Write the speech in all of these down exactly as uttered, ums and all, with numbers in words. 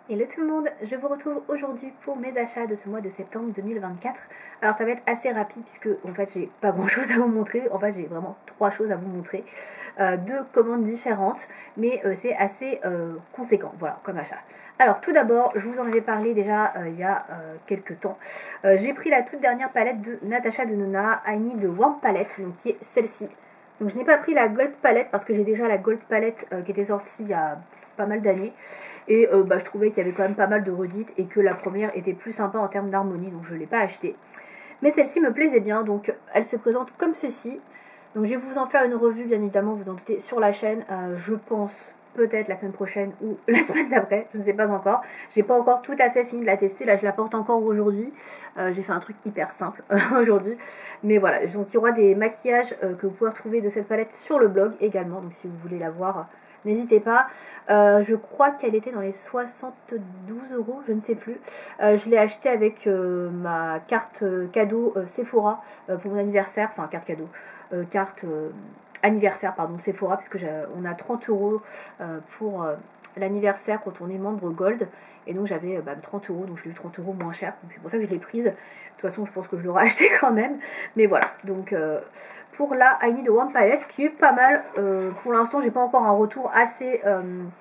Hello tout le monde, je vous retrouve aujourd'hui pour mes achats de ce mois de septembre deux mille vingt-quatre. Alors ça va être assez rapide puisque en fait j'ai pas grand chose à vous montrer, en fait j'ai vraiment trois choses à vous montrer, euh, deux commandes différentes, mais euh, c'est assez euh, conséquent, voilà, comme achat. Alors tout d'abord, je vous en avais parlé déjà euh, il y a euh, quelques temps, euh, j'ai pris la toute dernière palette de Natasha Denona, I Need Warm Palette, donc qui est celle-ci. Donc je n'ai pas pris la Gold Palette parce que j'ai déjà la Gold Palette euh, qui était sortie il y a pas mal d'années. Et euh, bah, je trouvais qu'il y avait quand même pas mal de redites et que la première était plus sympa en termes d'harmonie, donc je ne l'ai pas achetée. Mais celle-ci me plaisait bien, donc elle se présente comme ceci. Donc je vais vous en faire une revue, bien évidemment, vous en doutez, sur la chaîne, euh, je pense peut-être la semaine prochaine ou la semaine d'après, je ne sais pas encore. J'ai pas encore tout à fait fini de la tester, là je la porte encore aujourd'hui. Euh, j'ai fait un truc hyper simple aujourd'hui. Mais voilà, donc il y aura des maquillages euh, que vous pouvez retrouver de cette palette sur le blog également, donc si vous voulez la voir, n'hésitez pas. Euh, je crois qu'elle était dans les soixante-douze euros, je ne sais plus. Euh, je l'ai achetée avec euh, ma carte euh, cadeau euh, Sephora euh, pour mon anniversaire, enfin carte cadeau, euh, carte euh, anniversaire, pardon, Sephora, parce que on a trente euros euh, pour euh, l'anniversaire quand on est membre Gold. Et donc j'avais euh, bah, trente euros, donc je l'ai eu trente euros moins cher. Donc c'est pour ça que je l'ai prise. De toute façon, je pense que je l'aurais acheté quand même. Mais voilà, donc euh, pour la I Need Warm Palette, qui est pas mal. Euh, pour l'instant, j'ai pas encore un retour assez euh,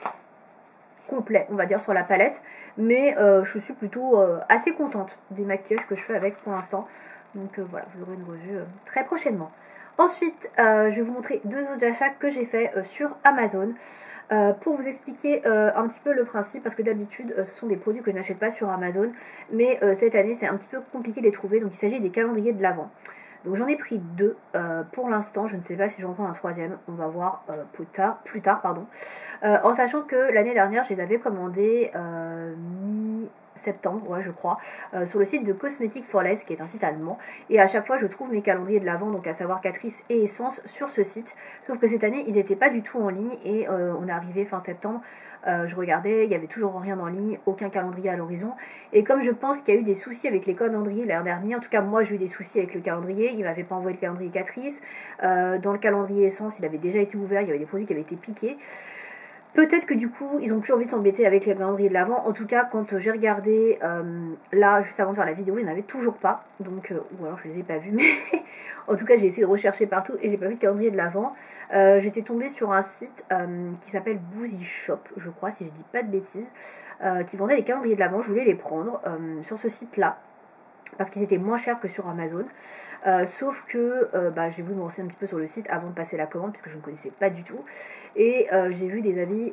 complet, on va dire, sur la palette. Mais euh, je suis plutôt euh, assez contente des maquillages que je fais avec pour l'instant. Donc euh, voilà, vous aurez une revue euh, très prochainement. Ensuite, euh, je vais vous montrer deux autres achats que j'ai fait euh, sur Amazon. Euh, pour vous expliquer euh, un petit peu le principe, parce que d'habitude euh, ce sont des produits que je n'achète pas sur Amazon, mais euh, cette année c'est un petit peu compliqué de les trouver, donc il s'agit des calendriers de l'Avent. Donc j'en ai pris deux euh, pour l'instant, je ne sais pas si j'en prends un troisième, on va voir euh, plus tard, plus tard pardon. Euh, en sachant que l'année dernière je les avais commandés euh, mi septembre, ouais je crois, euh, sur le site de Cosmetic for Less, qui est un site allemand, et à chaque fois je trouve mes calendriers de l'Avent, donc à savoir Catrice et Essence, sur ce site, sauf que cette année ils n'étaient pas du tout en ligne, et euh, on est arrivé fin septembre, euh, je regardais, il n'y avait toujours rien en ligne, aucun calendrier à l'horizon, et comme je pense qu'il y a eu des soucis avec les calendriers l'année dernière, en tout cas moi j'ai eu des soucis avec le calendrier, il ne m'avait pas envoyé le calendrier Catrice, euh, dans le calendrier Essence il avait déjà été ouvert, il y avait des produits qui avaient été piqués. Peut-être que du coup, ils ont plus envie de s'embêter avec les calendriers de l'Avent. En tout cas, quand j'ai regardé euh, là, juste avant de faire la vidéo, il n'y en avait toujours pas. Donc, euh, ou alors je les ai pas vus, mais en tout cas, j'ai essayé de rechercher partout et j'ai pas vu de calendrier de l'Avent. Euh, J'étais tombée sur un site euh, qui s'appelle Boozy Shop, je crois, si je dis pas de bêtises, euh, qui vendait les calendriers de l'Avent. Je voulais les prendre euh, sur ce site-là, parce qu'ils étaient moins chers que sur Amazon. Euh, sauf que euh, bah, j'ai voulu me renseigner un petit peu sur le site avant de passer la commande, puisque je ne connaissais pas du tout. Et euh, j'ai vu des avis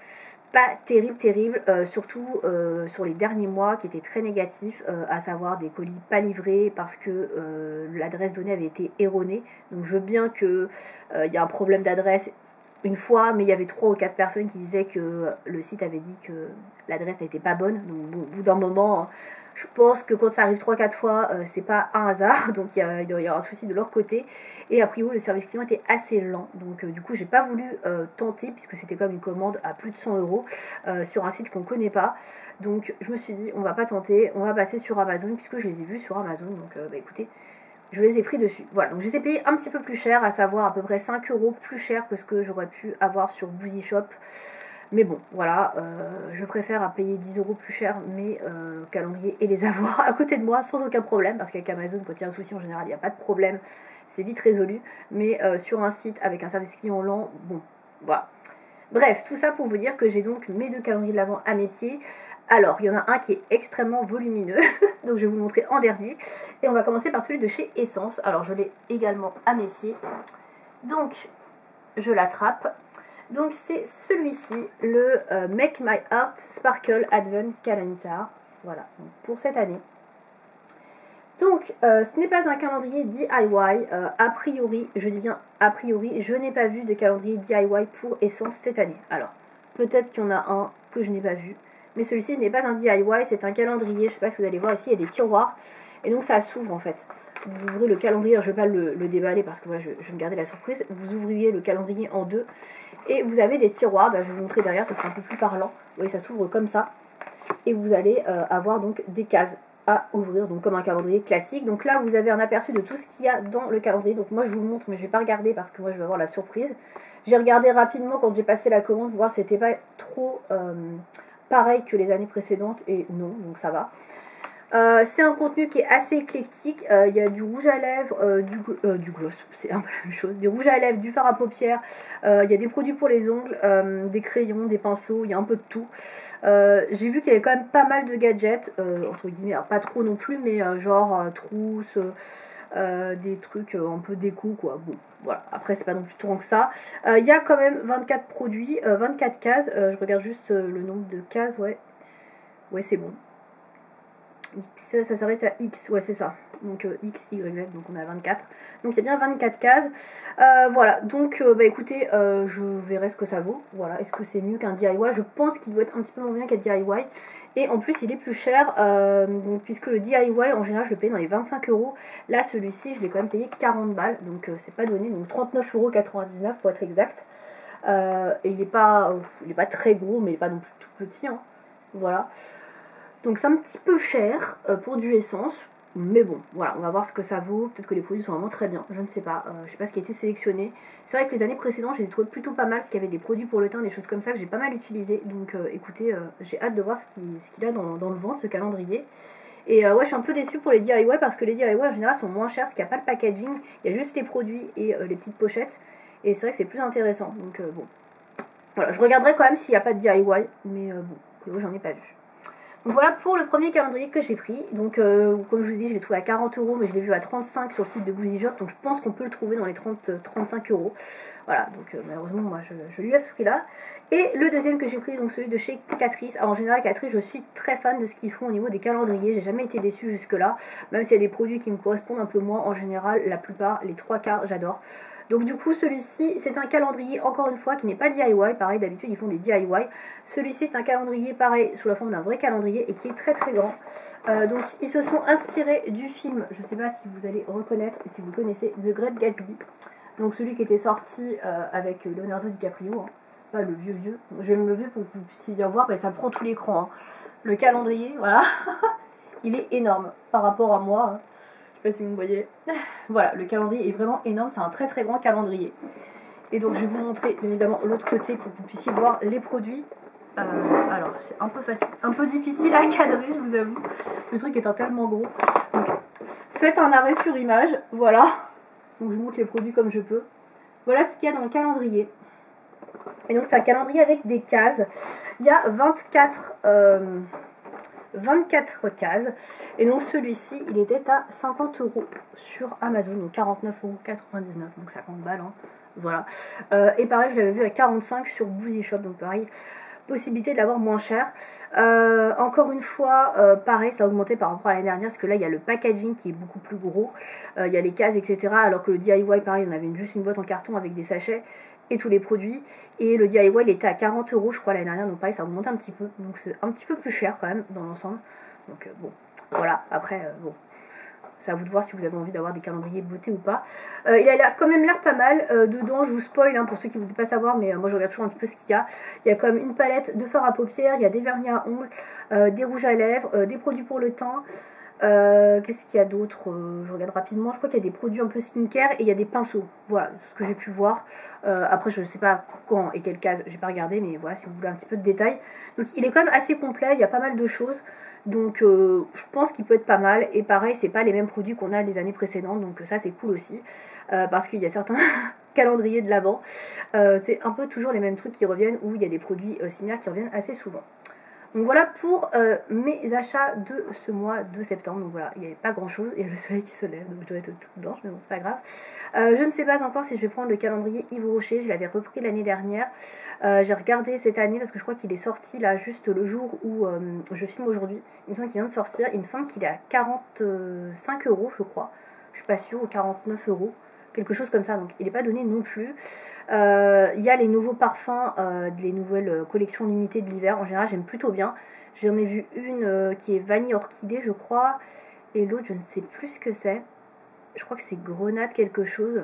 pas terribles, terribles, euh, surtout euh, sur les derniers mois, qui étaient très négatifs, euh, à savoir des colis pas livrés parce que euh, l'adresse donnée avait été erronée. Donc je veux bien qu'il euh, y a un problème d'adresse une fois, mais il y avait trois ou quatre personnes qui disaient que le site avait dit que l'adresse n'était pas bonne. Donc bon, au bout d'un moment, je pense que quand ça arrive trois quatre fois, euh, c'est pas un hasard, donc il, y a, il doit y avoir un souci de leur côté. Et a priori, le service client était assez lent, donc euh, du coup, j'ai pas voulu euh, tenter, puisque c'était comme une commande à plus de cent euros euh, sur un site qu'on connaît pas. Donc je me suis dit, on va pas tenter, on va passer sur Amazon, puisque je les ai vus sur Amazon, donc euh, bah écoutez, je les ai pris dessus. Voilà, donc je les ai payés un petit peu plus cher, à savoir à peu près cinq euros plus cher que ce que j'aurais pu avoir sur Boozy Shop. Mais bon, voilà, euh, je préfère à payer dix euros plus cher mes euh, calendriers et les avoir à côté de moi sans aucun problème, parce qu'avec Amazon, quand il y a un souci en général, il n'y a pas de problème, c'est vite résolu. Mais euh, sur un site avec un service client lent, bon, voilà. Bref, tout ça pour vous dire que j'ai donc mes deux calendriers de l'Avent à mes pieds. Alors, il y en a un qui est extrêmement volumineux, donc je vais vous le montrer en dernier. Et on va commencer par celui de chez Essence. Alors, je l'ai également à mes pieds. Donc, je l'attrape. Donc c'est celui-ci, le euh, Make My Heart Sparkle Advent Calendar, voilà, donc pour cette année. Donc euh, ce n'est pas un calendrier D I Y, euh, a priori, je dis bien a priori, je n'ai pas vu de calendrier D I Y pour Essence cette année. Alors, peut-être qu'il y en a un que je n'ai pas vu, mais celui-ci n'est pas un D I Y, c'est un calendrier, je ne sais pas si vous allez voir ici, il y a des tiroirs, et donc ça s'ouvre en fait. Vous ouvrez le calendrier, je ne vais pas le, le déballer parce que voilà, je, je vais me garder la surprise, vous ouvriez le calendrier en deux, et vous avez des tiroirs, bah, je vais vous montrer derrière, ça sera un peu plus parlant. Vous voyez, ça s'ouvre comme ça. Et vous allez euh, avoir donc des cases à ouvrir, donc comme un calendrier classique. Donc là, vous avez un aperçu de tout ce qu'il y a dans le calendrier. Donc moi, je vous le montre, mais je ne vais pas regarder parce que moi, je vais avoir la surprise. J'ai regardé rapidement quand j'ai passé la commande, pour voir si c'était pas trop... Euh, pareil que les années précédentes et non, donc ça va. Euh, c'est un contenu qui est assez éclectique, il euh, y a du rouge à lèvres, euh, du, euh, du gloss, c'est un peu la même chose, du rouge à lèvres, du fard à paupières, il euh, y a des produits pour les ongles, euh, des crayons, des pinceaux, il y a un peu de tout. Euh, j'ai vu qu'il y avait quand même pas mal de gadgets, euh, entre guillemets, alors pas trop non plus, mais euh, genre euh, trousse, euh, des trucs euh, un peu déco quoi. Bon, voilà, après c'est pas non plus trop que ça. Il euh, y a quand même vingt-quatre produits, euh, vingt-quatre cases, euh, je regarde juste euh, le nombre de cases, ouais, ouais c'est bon. X, ça s'arrête à X, ouais c'est ça, donc euh, X, Y, Z, donc on a vingt-quatre, donc il y a bien vingt-quatre cases, euh, voilà, donc euh, bah écoutez, euh, je verrai ce que ça vaut, voilà, est-ce que c'est mieux qu'un D I Y, je pense qu'il doit être un petit peu moins bien qu'un D I Y, et en plus il est plus cher, euh, donc, puisque le D I Y en général je le paye dans les vingt-cinq euros, là celui-ci je l'ai quand même payé quarante balles, donc euh, c'est pas donné, donc trente-neuf euros quatre-vingt-dix-neuf pour être exact, euh, et il est pas, il est pas très gros, mais il est pas non plus tout petit, hein, voilà. Donc c'est un petit peu cher euh, pour du essence, mais bon, voilà, on va voir ce que ça vaut. Peut-être que les produits sont vraiment très bien, je ne sais pas. Euh, je sais pas ce qui a été sélectionné. C'est vrai que les années précédentes, je les ai trouvés plutôt pas mal, parce qu'il y avait des produits pour le teint, des choses comme ça que j'ai pas mal utilisé. Donc euh, écoutez, euh, j'ai hâte de voir ce qu'il ce qu'il a dans, dans le ventre, ce calendrier. Et euh, ouais, je suis un peu déçue pour les D I Y, parce que les D I Y en général sont moins chers, parce qu'il n'y a pas le packaging, il y a juste les produits et euh, les petites pochettes. Et c'est vrai que c'est plus intéressant. Donc euh, bon, voilà, je regarderai quand même s'il n'y a pas de D I Y, mais euh, bon, j'en ai pas vu. Donc voilà pour le premier calendrier que j'ai pris. Donc euh, comme je vous l'ai dit, je l'ai trouvé à quarante euros, mais je l'ai vu à trente-cinq sur le site de Boozy Shop. Donc je pense qu'on peut le trouver dans les trente à trente-cinq euros. Voilà, donc euh, malheureusement moi je, je lui ai à ce prix là. Et le deuxième que j'ai pris, donc celui de chez Catrice. Alors en général Catrice, je suis très fan de ce qu'ils font au niveau des calendriers. J'ai jamais été déçue jusque là. Même s'il y a des produits qui me correspondent un peu moins, en général la plupart, les trois quarts, j'adore. Donc du coup celui-ci c'est un calendrier encore une fois qui n'est pas D I Y, pareil d'habitude ils font des D I Y. Celui-ci c'est un calendrier pareil sous la forme d'un vrai calendrier et qui est très très grand. Euh, donc ils se sont inspirés du film, je ne sais pas si vous allez reconnaître et si vous connaissez, The Great Gatsby. Donc celui qui était sorti euh, avec Leonardo DiCaprio, hein. Pas le vieux vieux. Je vais me lever pour que vous puissiez bien voir, mais ça prend tout l'écran. Hein. Le calendrier, voilà, il est énorme par rapport à moi. Hein. Je sais pas si vous me voyez. Voilà, le calendrier est vraiment énorme, c'est un très très grand calendrier. Et donc je vais vous montrer bien évidemment l'autre côté pour que vous puissiez voir les produits. Euh, alors c'est un peu facile, un peu difficile à cadrer, je vous avoue. Le truc étant tellement gros. Donc, faites un arrêt sur image, voilà. Donc je vous montre les produits comme je peux. Voilà ce qu'il y a dans le calendrier. Et donc c'est un calendrier avec des cases. Il y a vingt-quatre... Euh, vingt-quatre cases, et donc celui-ci il était à cinquante euros sur Amazon, donc quarante-neuf euros quatre-vingt-dix-neuf, donc cinquante balles, hein. Voilà. Euh, et pareil, je l'avais vu à quarante-cinq sur Boozy Shop, donc pareil, possibilité de l'avoir moins cher. Euh, encore une fois, euh, pareil, ça a augmenté par rapport à l'année dernière, parce que là il y a le packaging qui est beaucoup plus gros, euh, il y a les cases, et cetera. Alors que le D I Y, pareil, on avait une, juste une boîte en carton avec des sachets et tous les produits, et le D I Y il était à quarante euros je crois l'année dernière, donc pareil ça augmente un petit peu, donc c'est un petit peu plus cher quand même dans l'ensemble, donc euh, bon, voilà, après euh, bon, c'est à vous de voir si vous avez envie d'avoir des calendriers beauté ou pas. Euh, il a quand même l'air pas mal, euh, dedans je vous spoil hein, pour ceux qui ne voulaient pas savoir, mais euh, moi je regarde toujours un petit peu ce qu'il y a. Il y a quand même une palette de fard à paupières, il y a des vernis à ongles, euh, des rouges à lèvres, euh, des produits pour le teint. Euh, Qu'est-ce qu'il y a d'autre? euh, Je regarde rapidement. Je crois qu'il y a des produits un peu skincare et il y a des pinceaux. Voilà ce que j'ai pu voir. Euh, après, je ne sais pas quand et quelle case, j'ai pas regardé, mais voilà si vous voulez un petit peu de détails. Donc, il est quand même assez complet. Il y a pas mal de choses. Donc, euh, je pense qu'il peut être pas mal. Et pareil, c'est pas les mêmes produits qu'on a les années précédentes. Donc, ça, c'est cool aussi. Euh, parce qu'il y a certains calendriers de l'avant. Euh, c'est un peu toujours les mêmes trucs qui reviennent ou il y a des produits euh, similaires qui reviennent assez souvent. Donc voilà pour euh, mes achats de ce mois de septembre. Donc voilà, il n'y avait pas grand chose. Il y a le soleil qui se lève, donc je dois être toute blanche, mais bon, c'est pas grave. Euh, je ne sais pas encore si je vais prendre le calendrier Yves Rocher. Je l'avais repris l'année dernière. Euh, J'ai regardé cette année parce que je crois qu'il est sorti là juste le jour où euh, je filme aujourd'hui. Il me semble qu'il vient de sortir. Il me semble qu'il est à quarante-cinq euros, je crois. Je suis pas sûre, ou quarante-neuf euros. Quelque chose comme ça, donc il n'est pas donné non plus. Euh, il y a les nouveaux parfums, euh, les nouvelles collections limitées de l'hiver. En général, j'aime plutôt bien. J'en ai vu une euh, qui est vanille orchidée, je crois. Et l'autre, je ne sais plus ce que c'est. Je crois que c'est grenade quelque chose.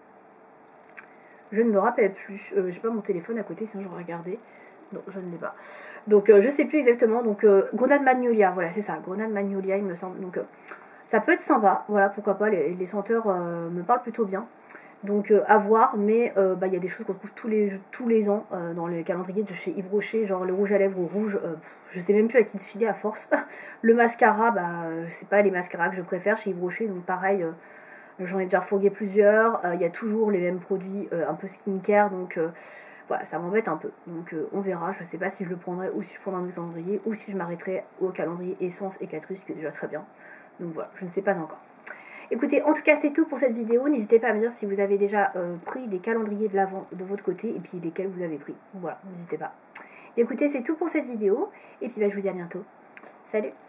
Je ne me rappelle plus. Euh, J'ai pas mon téléphone à côté, sinon j'aurais regardé. Non, je ne l'ai pas. Donc, euh, je sais plus exactement. Donc, euh, grenade magnolia, voilà, c'est ça. Grenade magnolia, il me semble. Donc, euh, ça peut être sympa, voilà, pourquoi pas, les, les senteurs euh, me parlent plutôt bien. Donc euh, à voir, mais euh, bah, y a des choses qu'on trouve tous les, tous les ans euh, dans les calendriers de chez Yves Rocher, genre le rouge à lèvres rouge, euh, je sais même plus à qui le filer à force. Le mascara, bah euh, c'est pas les mascaras que je préfère chez Yves Rocher, donc pareil, euh, j'en ai déjà refourgué plusieurs, il euh, y a toujours les mêmes produits euh, un peu skincare, donc euh, voilà, ça m'embête un peu. Donc euh, on verra, je sais pas si je le prendrai ou si je prendrai un autre calendrier, ou si je m'arrêterai au calendrier Essence et Catrice, qui est déjà très bien. Donc voilà, je ne sais pas encore. Écoutez, en tout cas c'est tout pour cette vidéo, n'hésitez pas à me dire si vous avez déjà euh, pris des calendriers de l'Avent de votre côté et puis lesquels vous avez pris. Voilà, n'hésitez pas. Écoutez, c'est tout pour cette vidéo et puis bah, je vous dis à bientôt. Salut!